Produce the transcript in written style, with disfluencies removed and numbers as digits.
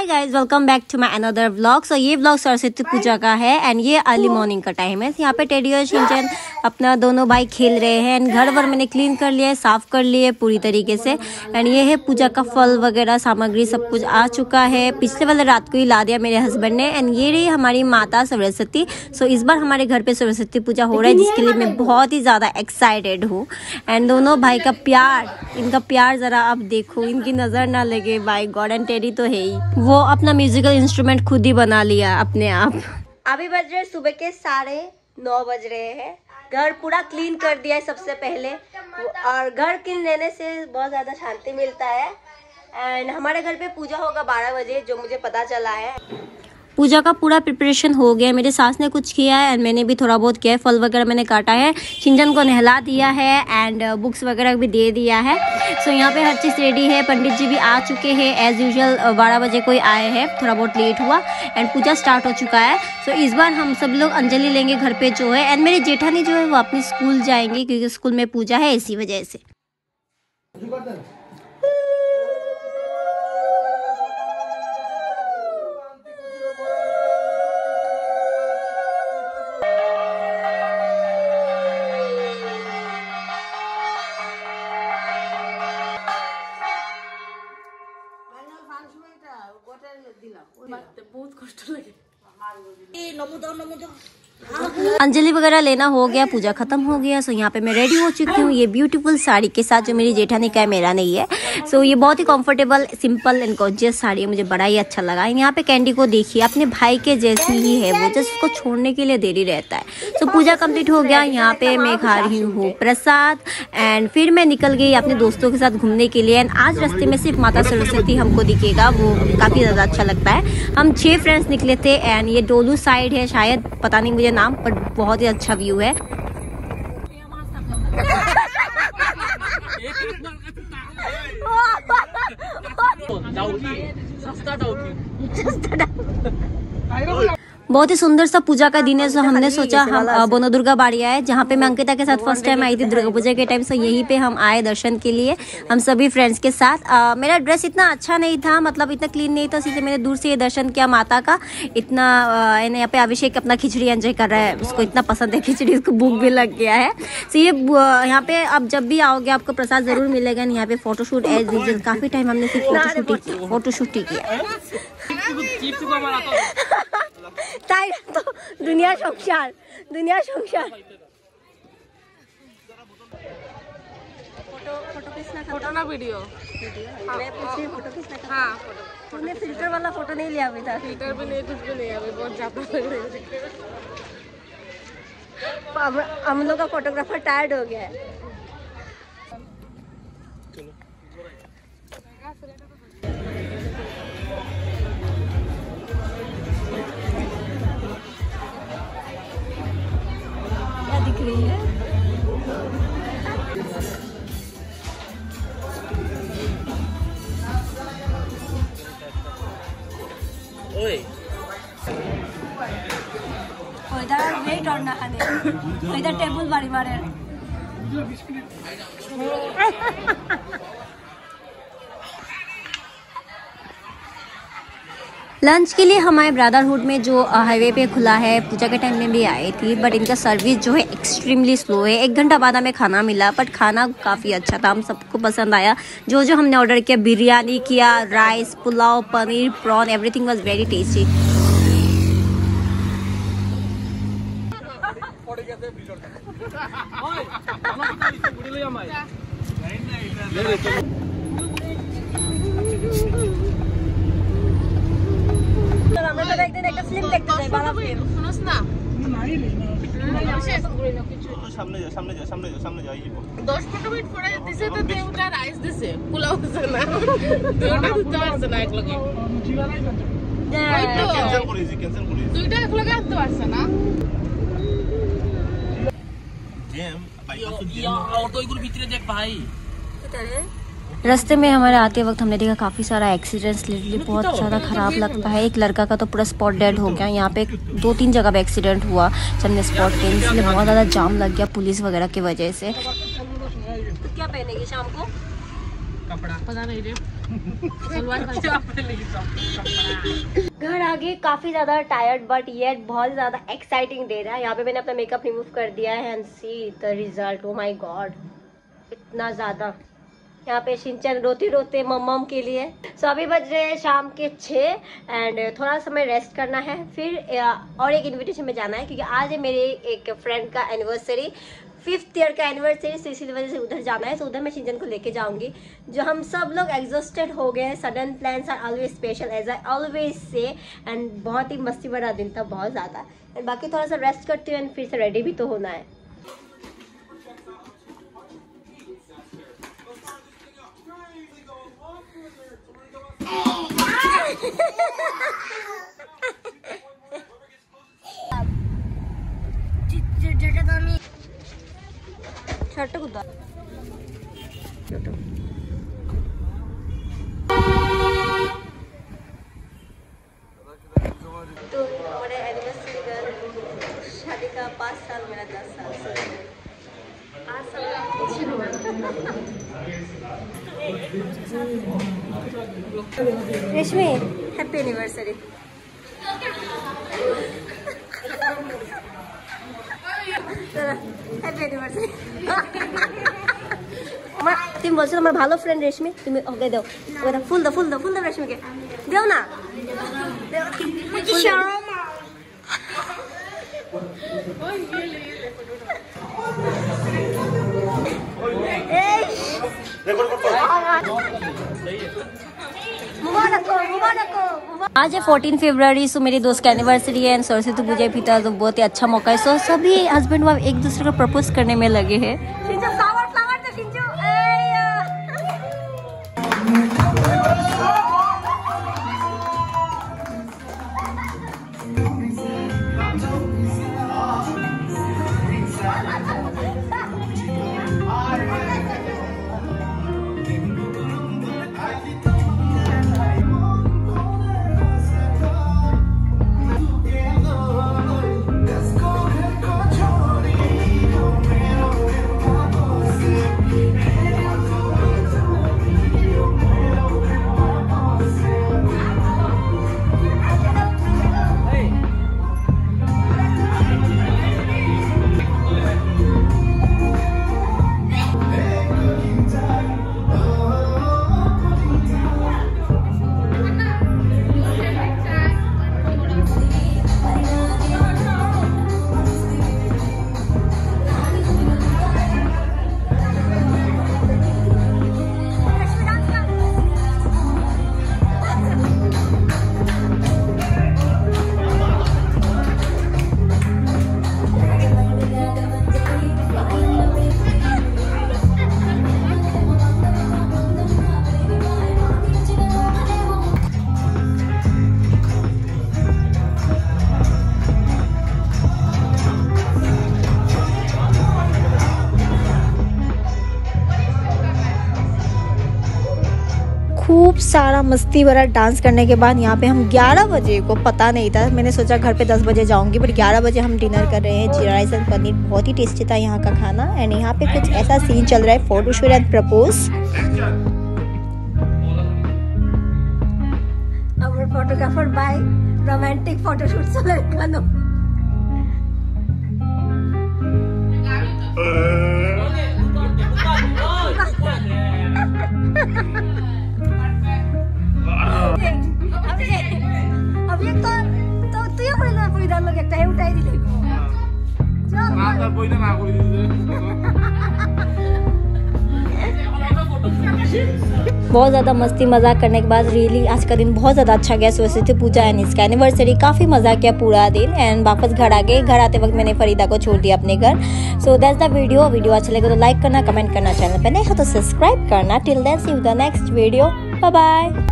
Hi guys, welcome back to my another vlog. So ये vlog Saraswati पूजा का है and ये अर्ली मॉर्निंग का टाइम है। यहाँ पे टेडी और शिनचैन अपना दोनों भाई खेल रहे हैं एंड घर वर मैंने क्लीन कर लिया है, साफ कर लिए पूरी तरीके से। एंड ये है पूजा का फल वगैरह सामग्री सब कुछ आ चुका है। पिछले वाले रात को ही ला दिया मेरे हस्बैंड ने। एंड ये रही हमारी माता सरस्वती। सो इस बार हमारे घर पे सरस्वती पूजा हो रहा है जिसके लिए मैं बहुत ही ज़्यादा एक्साइटेड हूँ। एंड दोनों भाई का प्यार, इनका प्यार ज़रा आप देखो, इनकी नज़र ना लगे। बाय गॉड, एंड टेडी तो है ही, वो अपना म्यूजिकल इंस्ट्रूमेंट खुद ही बना लिया अपने आप। अभी बज रहे सुबह के 9:30 बज रहे हैं। घर पूरा क्लीन कर दिया है सबसे पहले, और घर क्लीन रहने से बहुत ज़्यादा शांति मिलता है। एंड हमारे घर पे पूजा होगा 12 बजे, जो मुझे पता चला है। पूजा का पूरा प्रिपरेशन हो गया। मेरे सास ने कुछ किया है एंड मैंने भी थोड़ा बहुत किया है। फल वगैरह मैंने काटा है, शिनचैन को नहला दिया है एंड बुक्स वगैरह भी दे दिया है। सो यहाँ पे हर चीज़ रेडी है। पंडित जी भी आ चुके हैं एज यूजुअल। 12 बजे कोई आए हैं, थोड़ा बहुत लेट हुआ एंड पूजा स्टार्ट हो चुका है। सो इस बार हम सब लोग अंजलि लेंगे घर पे जो है। एंड मेरी जेठानी जो है वो अपनी स्कूल जाएंगी क्योंकि स्कूल में पूजा है, इसी वजह से। बहुत कष्ट लगे। अंजलि वगैरह लेना हो गया, पूजा खत्म हो गया। सो यहाँ पे मैं रेडी हो चुकी हूँ ये ब्यूटीफुल साड़ी के साथ, जो मेरी जेठानी का है, मेरा नहीं है। सो ये बहुत ही comfortable, simple and gorgeous sari है, मुझे बड़ा ही अच्छा लगा। यहाँ पे कैंडी को देखिए, अपने भाई के जैसी ही है वो, जस्ट उसको छोड़ने के लिए देरी रहता है। सो पूजा कंप्लीट हो गया। यहाँ पे मैं खा रही हूँ प्रसाद एंड फिर मैं निकल गई अपने दोस्तों के साथ घूमने के लिए। एंड आज रास्ते में सिर्फ माता सरस्वती हमको दिखेगा, वो काफ़ी ज़्यादा अच्छा लगता है। हम 6 फ्रेंड्स निकले थे एंड ये डोलू साइड है शायद, पता नहीं मुझे नाम, पर बहुत ही अच्छा व्यू है। बहुत ही सुंदर सा पूजा का दिन है। सो हमने सोचा हम बनोदुर्गा बाड़ी आए, जहाँ पे मैं अंकिता के साथ फर्स्ट टाइम आई थी दुर्गा पूजा के टाइम। सो यहीं पे हम आए दर्शन के लिए, हम सभी फ्रेंड्स के साथ। मेरा ड्रेस इतना अच्छा नहीं था, मतलब इतना क्लीन नहीं था, इसलिए मैंने दूर से ये दर्शन किया माता का। इतना यहाँ पे अभिषेक अपना खिचड़ी एंजॉय कर रहा है, उसको इतना पसंद है खिचड़ी, उसको भूख भी लग गया है। सो ये यहाँ पे आप जब भी आओगे आपको प्रसाद जरूर मिलेगा। यहाँ पे फोटोशूट एज यूजुअल, काफी टाइम हमने सिर्फ फोटोशूट ही किया। तो दुनिया संसार, दुनिया संसार। फोटो ना वीडियो? मैं पूछ रही फोटो किसने करा? हाँ, तूने फिल्टर वाला फोटो नहीं लिया अभी तक? फिल्टर भी नहीं, कुछ भी नहीं, अभी बहुत ज्यादा लग रही है। हम लोग का फोटोग्राफर टायर्ड हो गया है। क्या दिख रही है? इधर वेट और ना खाने, इधर टेबल बारी मारे। लंच के लिए हमारे ब्रदरहुड में जो हाईवे पे खुला है, पूजा के टाइम में भी आई थी, बट इनका सर्विस जो है एक्सट्रीमली स्लो है। 1 घंटा बाद हमें खाना मिला, बट खाना काफ़ी अच्छा था, हम सबको पसंद आया। जो जो हमने ऑर्डर किया, बिरयानी किया, rice, pulao, paneer, prawn, everything was very tasty. সামনে যা 10 মিনিট পরে দিছে তো দুটা রাইস দিছে, পোলাও দিছে না, দুটা দিতে পারছে না এক লগে। ক্যান্সেল করেছি দুইটা এক লগে আনতে পারছে না। জেম বাইপাস তো জেম और तो इগুলো ভিতরে দেখ ভাই। रास्ते में हमारे आते वक्त हमने देखा काफ़ी सारा एक्सीडेंट्स, लिटरली बहुत ज़्यादा ख़राब लगता है। एक लड़का का तो पूरा स्पॉट डेड हो गया। यहाँ पे 2-3 जगह पे एक्सीडेंट हुआ सबने स्पॉट पे, इसलिए बहुत ज़्यादा जाम लग गया पुलिस वगैरह की वजह से। तो क्या पहनेगी शाम को? कपड़ा पता नहीं रे। घर आगे काफी ज्यादा टायर्ड बट ये बहुत ज्यादा एक्साइटिंग दे रहा है। यहाँ पे मैंने अपना मेकअप रिमूव कर दिया है and see the result. Oh my god, इतना ज्यादा। यहाँ पे शिनचैन रोते रोते मम्मम के लिए। सो अभी बज रहे हैं शाम के 6 एंड थोड़ा समय रेस्ट करना है, फिर और एक इनविटेशन में जाना है क्योंकि आज है मेरे एक फ्रेंड का एनिवर्सरी, 5th ईयर का एनिवर्सरी। तो इसी वजह से उधर जाना है। तो उधर मैं शिनचैन को लेके जाऊंगी। जो हम सब लोग एग्जॉस्टेड हो गए, sudden plans are always special as I always say, and बहुत ही मस्ती भरा दिन था, बहुत ज़्यादा। एंड बाकी थोड़ा सा रेस्ट करती हूँ एंड फिर से रेडी भी तो होना है। शर्ट कुदा तो हमारे एनिवर्सरी का शादी का 5 साल, मेरा 10 साल से 5 साल रेशमी, हैप्पी एनिवर्सरी। Happy anniversary. তুমি বলছো আমার ভালো ফ্রেন্ড রেশমি, তুমি ওকে দাও, ওকে দাও, ফুল দাও, ফুল দাও, ফুল দাও রেশমিকে, দাও না। आज है 14 फरवरी, सो मेरी दोस्त का एनिवर्सरी है एंड सरस्वती पूजा भी था, तो बहुत ही अच्छा मौका है। सो सभी हस्बैंड वाइफ एक दूसरे को प्रपोज करने में लगे हैं। खूब सारा मस्ती भरा डांस करने के बाद यहाँ पे हम 11 बजे को, पता नहीं था, मैंने सोचा घर पे 10 बजे जाऊंगी, बट 11 बजे हम डिनर कर रहे हैं। जीरा राइस एंड पनीर, बहुत ही टेस्टी था यहाँ का खाना। एंड यहाँ पे कुछ ऐसा सीन चल रहा है, photoshoot and propose. our photographer by romantic photoshoot selekano. बहुत ज़्यादा मस्ती मजाक करने के बाद रियली आज का दिन बहुत ज़्यादा अच्छा गया। सरस्वती पूजा एंड इसका एनिवर्सरी, काफ़ी मज़ा किया पूरा दिन एंड वापस घर आ गए। घर आते वक्त मैंने फरीदा को छोड़ दिया अपने घर। सो दैट्स द वीडियो अच्छा लगे तो लाइक करना, कमेंट करना, चैनल पर नए हो तो सब्सक्राइब करना। Till then see you the next video, bye bye.